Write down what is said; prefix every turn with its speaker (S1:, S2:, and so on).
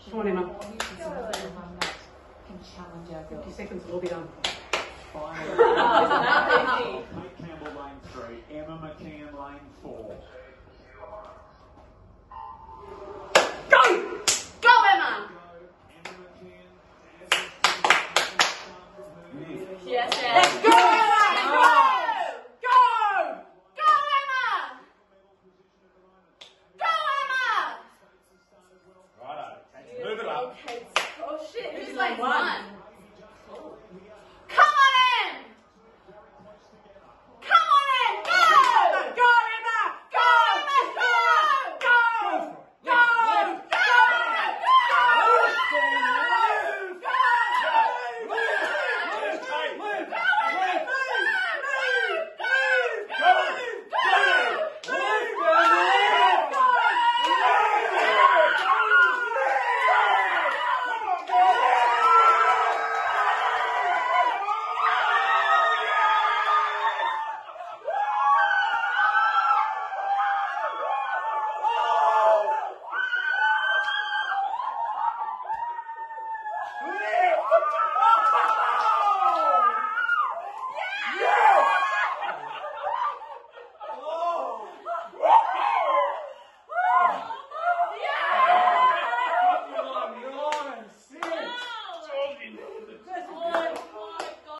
S1: Come on, Emma.
S2: Can challenge our
S1: 50 seconds will all be done.
S3: Final. Mike Campbell, lane 3. Emma McKeon, lane 4.
S1: Go! Go, Emma!
S3: Emma McKeon.
S4: Yes,
S1: Let's
S4: yes.
S1: go, Emma! Go! Go, Emma! Go, Emma!
S5: Righto. Move it up.
S4: Okay. Oh shit,
S1: This
S4: who's
S1: is
S4: like
S1: like one.
S4: one?
S1: Come on in! Come on in! Go! Go, Emma! Go! Emma, go! Go! Go! Go!